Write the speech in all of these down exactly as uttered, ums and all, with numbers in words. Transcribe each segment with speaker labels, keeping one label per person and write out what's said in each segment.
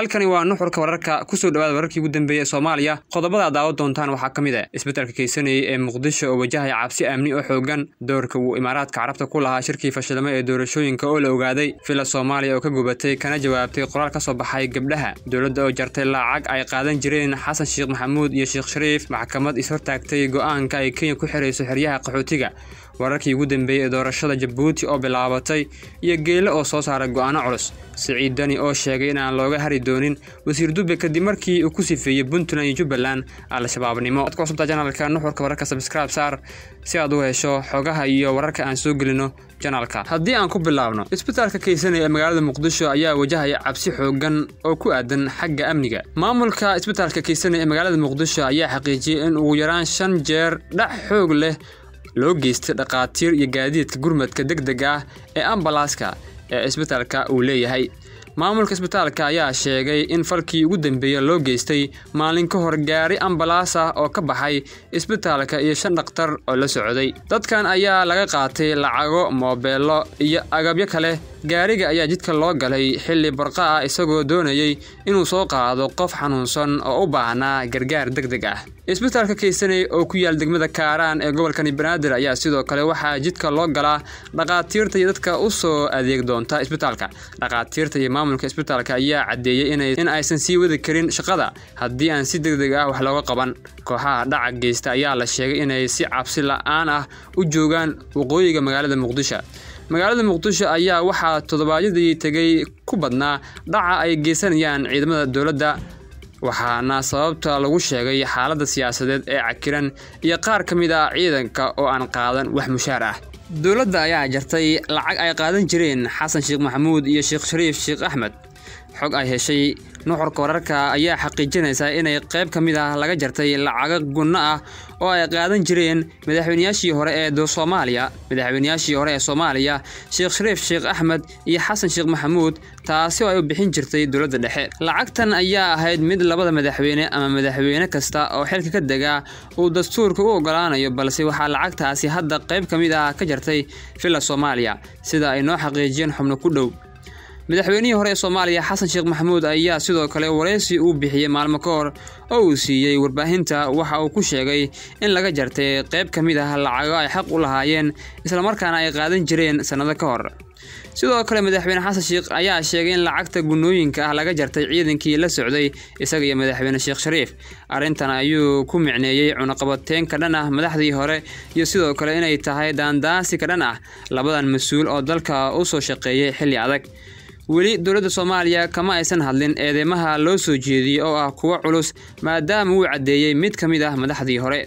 Speaker 1: halkani waa nuxurka wararka ku soo dhawaada wararkii ugu dambeeyay Soomaaliya qodobada daawad doontaan waxaa kamid ah isbeddelka kaysanay ee Muqdisho oo wajahay cabsi amni oo xoogan doorka uu Imaaraadka Carabta ku lahaa shirkii fashilmay ee doorashooyinka oo la ogaaday fila Soomaaliya oo ka gubatay kana jawaabtay qoraal ka soo baxay gabdhaha dawladda oo jartay lacag ay qaadan jireen Xasan Sheekh Maxamuud iyo Sheekh Shariif maxkamad is hortaagtay go'aanka ay Kenya ku xireyso xeryaha qaxootiga wararkii ugu dambeeyay doorashada Djibouti oo bilaabatay iyo geelo oo soo saaray go'aano culus Siciid Dani oo sheegay in aan looga hari doonin wasiir Dube kadib markii uu ku sifeeyay Puntland iyo Jubbaland al-shabaabnimo dadka cusub channelka nuxurka wararka subscribe saar si aad u hesho xogaha iyo wararka aan soo gelino channelka haddii aan ku bilaabno isbitaalka kaysanay ee magaalada Muqdisho ayaa wajahaya cabsi xoogan oo ku aadan xagga amniga maamulka isbitaalka kaysanay ee magaalada Muqdisho ayaa xaqiijiyay in ugu yaraan shan jeer dhac xoog leh loo geystay dhaqaatiir iyo gaadiidka gurmadka degdega ah ee ambalaaska ee isbitaalka uu leeyahay maamulka isbitaalka ayaa sheegay in falkii ugu dambeeyay loo geystay maalin ka hor gaari ambalaas ah oo ka baxay isbitaalka iyo shan dhaqtar oo la socday dadkan ayaa laga qaatay lacago moobeelo iyo agabyo kale gaariga ayaa jidka loo galay xilli barqa ah isagoo doonayay inuu soo qaado qof xanuunsan oo u baahnaa gargaar degdeg ah isbitaalka kaysanay oo ku yaal degmada Kaaraan ee gobolka Banaadir ayaa sidoo kale waxaa jidka loo galaa dhaqaatiirta iyo dadka u soo adeeg doonta isbitaalka dhaqaatiirta iyo maamulka isbitaalka ayaa cadeeyay inay in aysan sii wadi karin shaqada haddii aan si degdeg ah wax looga qaban kooxaha dhaca geysta ayaa la sheegay inay si cabsi la'aan ah u joogaan waqooyiga magaalada Muqdisho magaalada Muqdisho ayaa waxaa toddobaadyadii tagay ku badnaa dhaca ay geysanayaan ciidamada dawladda waxaana sababta lagu sheegay xaaladda siyaasadeed ee cakiran iyo qaar ka mid ah ciidanka oo aan qaadan wax mushaar ah dawladda ayaa jartay lacag ay qaadan jireen Xasan Sheekh Maxamuud iyo Sheekh Shariif Sheekh Axmed xog ay heshay nuxurka wararka ayaa xaqiijinaysa inay qayb ka mid ah laga jartay lacag gunno ah oo ay qaadan jireen madaxweynayaashii hore ee Soomaaliya madaxweynayaashii hore ee Soomaaliya Sheekh Shariif Sheekh Axmed iyo Xasan Sheekh Maxamuud taasi oo ay bixin jirtay dawladda dhexe lacagtan ayaa ahayd mid labada madaxweyne ama madaxweyne kasta oo xilka ka daga uu dastuurka u ogolaanayo balse waxa lacagtaasi hadda qayb ka mid ah ka jartay fila Soomaaliya sida ay noo xaqiijiyeen xubno ku dhow madaxweynihii hore ee Soomaaliya Xasan Sheekh Maxamuud ayaa sidoo kale wareysi uu bixiyay maalmo ka hor oo uu siiyay warbaahinta waxa uu ku sheegay in laga jartay qayb ka mid ah lacago ay xaq u lahaayeen isla markaana ay qaadan jireen sanado ka hor sidoo kale madaxweyne Xasan Sheekh ayaa sheegay in lacagta gunooyinka ah laga jartay ciidankii la socday isaga iyo madaxweyne Sheekh Shariif arintan ayuu ku micneeyay cunaqabateyn ka dhan ah madaxdii hore iyo sidoo kale inay tahay daandaasi ka dhan ah labadan mas'uul oo dalka u soo shaqeeyay xilli adag weli dawladda Soomaaliya kama aysan hadlin eedeymaha loo soo jeediyay oo ah kuwa culus maadaama uu cadeeyay mid ka mid ah madaxdii hore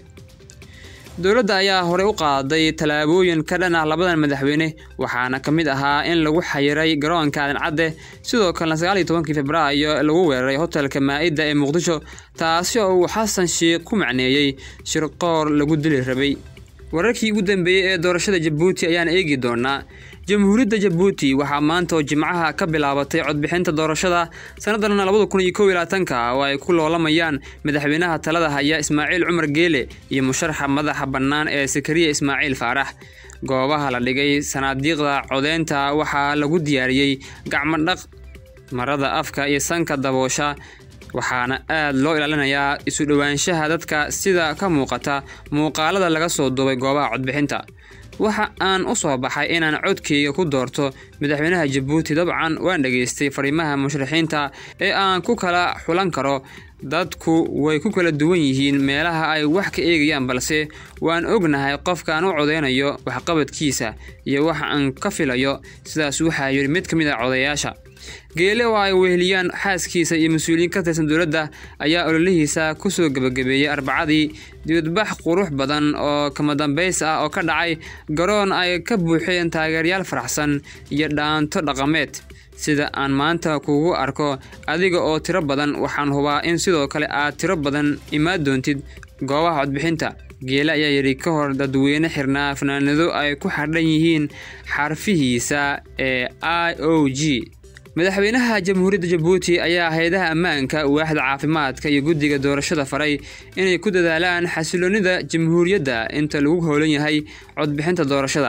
Speaker 1: dawladda ayaa hore u qaaday talaabooyin ka dhan ah labadan madaxweyne waxaana ka mid ahaa in lagu xayiray garoonka Aadan Cadde sidoo kale sagaal iyo tobankii Febraayo lagu weeraray hotelka Maa'ida ee Muqdisho taasi oo uu Xasan Sheekh ku macneeyay shirqoor lagu dili rabay wararkii ugu dambeeyay ee doorashada Djibouti ayaan eegi doonaa Jamhuuriyadda Djibouti waxaa maanta oo Jimcaha ka bilaabatay codbixinta doorashada sanadan laba kun iyo kow iyo labaatan oo ay ku loolamayaan madaxweynaha talada haya Ismaaciil Cumar Geele iyo musharaxa madaxa bannaan ee Sakariya Ismaaciil Faarax goobaha la dhigay sanaadiiqda codeynta waxaa lagu diyaariyay gacmo dhaq marada afka iyo sanka daboosha waxaana aad loo ilaalinayaa isu dhawaanshaha dadka sida ka muuqata muuqaalada laga soo duubay goobaha codbixinta waxa aan u soo baxay inaan codkeyga ku doorto madaxweynaha Djibouti dabcan waan dhageystay fariimaha musharaxiinta ee aan ku kala xulan karo dadku way ku kala duwan yihiin meelaha ay wax ka eegayaan balse waan ognahay qofka aan u codeynayo wax qabadkiisa iyo wax aan ka filayo sidaas waxa yiri mid ka mid ah codeyaasha Geele oo ay weheliyaan xaaskiisa iyo mas'uuliyiin ka tirsan dawladda ayaa ololihiisa ku soo gabagabeeyay Arbacadii dibadbax qurux badan oo kama dambeys ah oo ka dhacay garoon ay ka buuxeen taageerayaal faraxsan iyo dhaanto dhaqameed sida aan maanta kugu arko adiga oo tiro badan waxaan hubaa in sidoo kale aad tiro badan imaad doontid goobaha codbixinta Geele ayaa yiri ka hor dadweyne xirnaa fanaanado ay ku xardhan yihiin xarfihiisa ee I O G madaxweynaha Jamhuuriyadda Djibouti ayaa hay'adaha ammaanka waaxda caafimaadka iyo guddiga doorashada faray inay ku dadaalaan xasiloonida jamhuuriyadda inta lagu howlan yahay codbixinta doorashada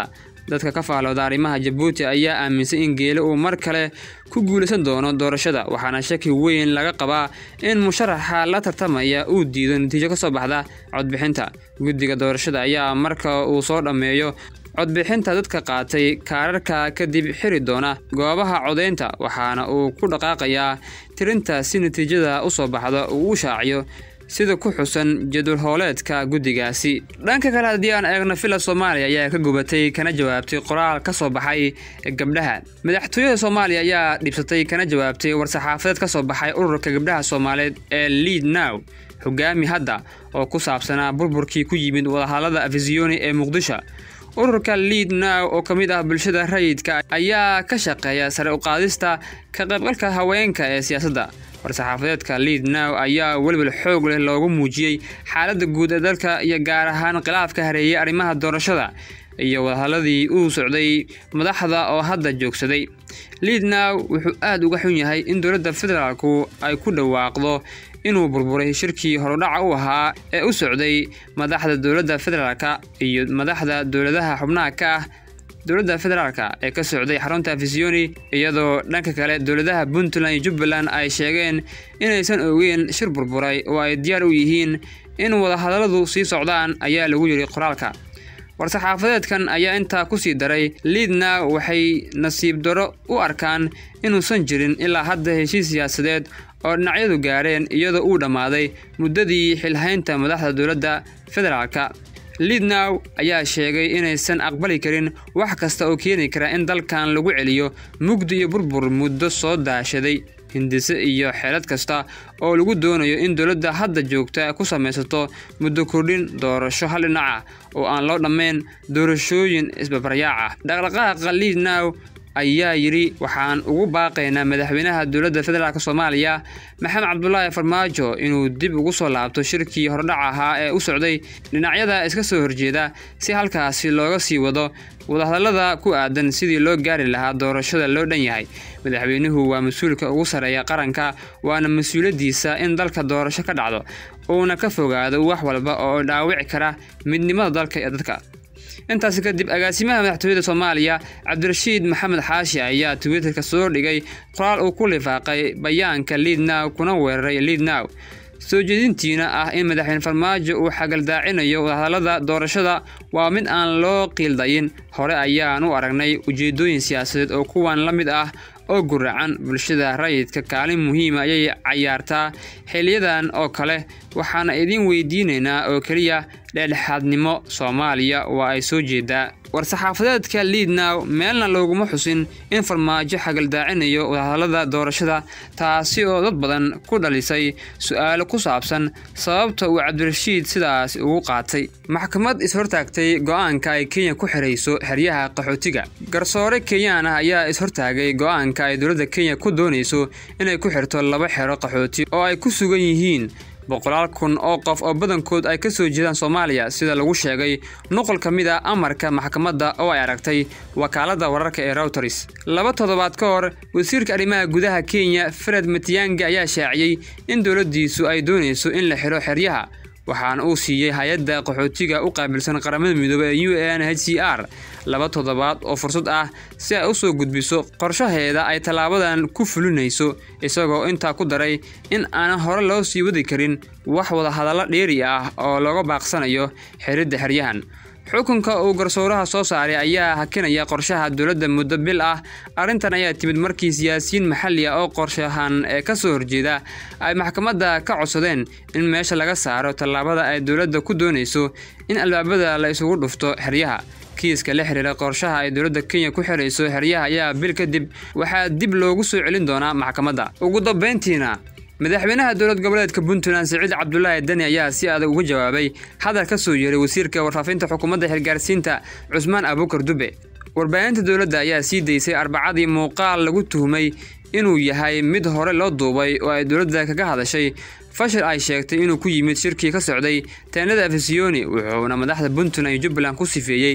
Speaker 1: dadka ka faalooda arrimaha Jabuuti ayaa aaminsan in Geele uu mar kale ku guuleysan doono doorashada waxaana shaki weyn laga qabaa in musharaxa la tartamaya uu diido natiijo ka soo baxda codbixinta guddiga doorashada ayaa marka uu soo dhameeyo codbixinta dadka qaatay kaararka kadib xiri doona goobaha codeynta waxaana uu ku dhaqaaqayaa tirinta si natiijada u soo baxda uu u shaaciyo sida ku xusan jadwal hooleedka guddigaasi dhanka kale haddii aan eegno Villa Soomaaliya ayaa ka gubatay kana jawaabtay qoraal ka soo baxay gabdhaha madaxtooyada Soomaaliya ayaa dhibsatay kana jawaabtay war-saxaafadeed ka soo baxay ururka gabdhaha Soomaaliyeed ee Lead Now hogaami hadda oo ku saabsanaa burburkii ku yimid wadahadalada Afisiyoni ee Muqdisho ururka Lead Now oo kamid ah bulshada rayidka ayaa ka shaqeeya sare u qaadista ka qaybgalka haweenka ee siyaasadda war-saxaafadeedka Lead Now ayaa waliba xoog leh loogu muujiyay xaaladda guud ee dalka iyo gaar ahaan khilaafka hareeyay arrimaha doorashada iyo wadahaladii uu socday madaxda oo hadda joogsaday Lead Now wuxuu aad uga xun yahay in dowladda federaalku ay ku dhawaaqdo inuu burburay shirkii horodhaca u ahaa ee u socday madaxda dowladda federaalka iyo madaxda dowladaha xubnaha ka ah dowladda federaalka ee ka socday xarunta Afisiyoni iyadoo dhanka kale dowladaha Puntland iyo Jubbaland ay sheegeen inaysan ogeyn shir burburay oo ay diyaar u yihiin in wadahadaladu sii socdaan ayaa lagu yiri qoraalka war-saxaafadeedkan ayaa intaa ku sii daray Lead Now waxay nasiib daro u arkaan inuusan jirin ilaa hadda heshiis siyaasadeed oo dhinacyadu gaareen iyadoo uu dhamaaday muddadii xilhaynta madaxda dowladda federaalka Lead Now ayaa sheegay inaysan aqbali karin wax kasta oo keeni kara in dalkan lagu celiyo mugdi iyo burbur muddo soo daashaday hindise iyo xeelad kasta oo lagu doonayo in dowladda hadda joogta ku samaysato muddo kordhin doorasho hal dhinac ah oo aan loo dhammayn doorashooyin isbabarayaac ah dhaqdhaqaaqa Lead Now ayaa yiri waxaan ugu baaqaynaa madaxweynaha dowladda federaalka Soomaaliya Maxamed Cabdullaahi Farmaajo inuu dib ugu soo laabto shirkii horodhaca ahaa ee u socday dhinacyada iska soo horjeeda si halkaasi looga sii wado wadahadalada ku aadan sidii loo gaari lahaa doorashada loo dhan yahay madaxweynuhu waa mas'uulka ugu sareeya qaranka waana mas'uuliyadiisa in dalka doorasho ka dhacdo oo ka fogaado wax walba oo dhaawici kara midnimada dalka iyo dadka intaas kadib agaasimaha madaxtooyada Soomaaliya Cabdirashiid Maxamed Xaashi ayaa Twitter-ka soo dhigay qoraal uu ku lifaaqay bayaanka Lead Now kuna weeraray Lead Now soo jeedintiina ah in madaxweyne Farmaajo uu xagaldaacinayo wadahadalada doorashada waa mid aan loo qiildayn hore ayaan u aragnay ujeedooyin siyaasadeed oo kuwan la mid ah oo guracan bulshada rayidka kaalin muhiim ah ayay ciyaartaa xiliyadan oo kale waxaana idin weydiinaynaa oo kaliya dhexdhexaadnimo Soomaaliya waa ay soo jeedaa war-saxaafadeedka Lead Now meelna looguma xusin in Farmaajo xagaldaacinayo wadahadalada doorashada taasi oo dad badan ku dhalisay su'aalo ku saabsan sababta uu Cabdirashiid sidaas ugu qaatay maxkamad is hortaagtay go'aanka ay Kenya ku xireyso xeryaha qaxootiga garsoore Kenyan ah ayaa is hortaagay go'aanka ay dowladda Kenya ku doonayso inay ku xirto laba xero qaxooti oo ay ku sugan yihiin boqolaal kun oo qof oo badankood ay ka soo jeedaan Soomaaliya sida lagu sheegay nuqul kamid ah amarka maxkamadda oo ay aragtay wakaaladda wararka ee Reuters laba toddobaad ka hor wasiirka arrimaha gudaha Kenya Fred Matiang'i ayaa shaaciyay in dowladdiisu ay doonayso in la xiro xeryaha waxaan uu siiyay hay'adda qaxootiga u qaabilsan qaramada midoobay ee U N H C R laba toddobaad oo fursad ah si ay u soo gudbiso qorshaheeda ay talaabadan ku fulinayso isagoo inta ku daray in aan hore loo sii wadi karin wax wada hadallo dheeri ah oo looga baaqsanayo xiridda xeryahan xukunka uu garsooraha soo saaray ayaa hakinaya qorshaha dowladda muddo bil ah arintan ayaa timid markii siyaasiyiin maxalli ah oo qorshahan ee ka soo horjeeda ay maxkamadda ka codsadeen in meesha laga saaro talaabada ay dowladda ku doonayso in albaabada la isugu dhufto xeryaha kiiska la xiriira qorshaha ay dowladda Kenya ku xireyso xeryaha ayaa bil kadib waxaa dib loogu soo celin doonaa maxkamadda ugu dambeyntiina madaxweynaha dowlad goboleedka Puntland Saciid Cabdullaahi Dani ayaa si adag uga jawaabay hadal ka soo yeeray wasiirka warfaafinta xukuumadda xilgaarsiinta Cusmaan Abuukar Dube warbaahinta dowladda ayaa sii deysay arbacadii muuqaal lagu tuhmay inuu yahay mid hore loo duubay oo ay dowladda kaga hadashay fashil ay sheegtay inuu ku yimid shirkii ka socday teenada Afisiyoni wuxuuna madaxda Puntland iyo Jubbaland ku sifeeyay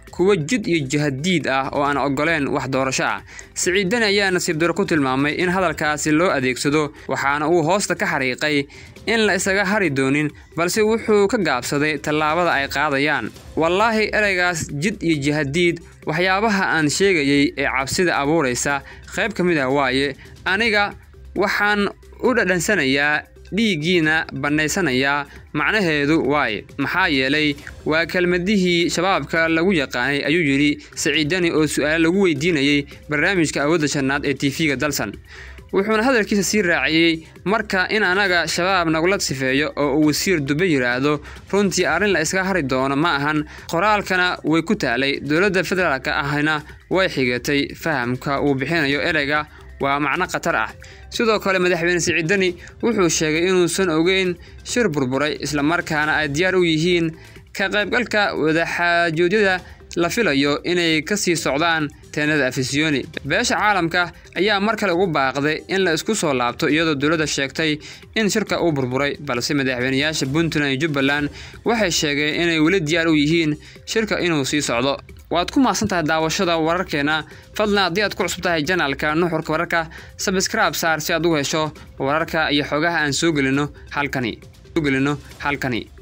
Speaker 1: kuwa jid iyo jihadiid ah oo aan ogoleen wax doorasho ah. Siciid Dani ayaa nasiib darro ku tilmaamay in hadalkaasi loo adeegsado, waxaana uu hoosta ka xariiqay in la isaga hari doonin, balse wuxuu ka gaabsaday tallaabada ay qaadayaan. Wallaahi ereygaas jid iyo jihadiid waxyaabaha aan sheegayay ee cabsida abuuraysa qayb ka mid ah waaye. Aniga waxaan u dhadhansanayaa dhiigiina banaysanaya macnaheedu waaye, maxaa yeelay waa kelmadihii shabaabka lagu yaqaanay, ayuu yiri Siciid Dani oo su'aal lagu weydiinayay barnaamijka Awoodda Shanaad ee T V-ga Dalsan. wuxuuna hadalkiisa sii raaciyay marka in anaga shabaab nagula sifeeyo oo uu wasiir Dube yiraahdo runtii arrin la iska hari doono ma ahan. Qoraalkana way ku taalay dowladda federaalka ahna way xigatay fahamka uu bixinayo ereyga waa macno qatar ah. Sidoo kale madaxweyne Siciid Dani wuxuu sheegay inuusan ogeyn shir burburay isla markaana ay diyaar u yihiin ka qaybgalka wadaxaajoodida la filayo inay ka sii socdaan teenada Afisiyoni. Beesha caalamka ayaa mar kale ugu baaqday in la isku soo laabto iyadoo dowladda sheegtay in shirka uu burburay, balse madaxweynayaasha Puntland iyo Jubbaland waxay sheegeen inay weli diyaar u yihiin shirka inuu sii socdo. waad ku maasantahay daawashada wararkeena. fadlan haddii aad ku cusub tahay channelka Nuxurka Wararka, subscribe saar si aad u hesho wararka iyo xogaha aan soo gelino halkani. soo gelino halkani.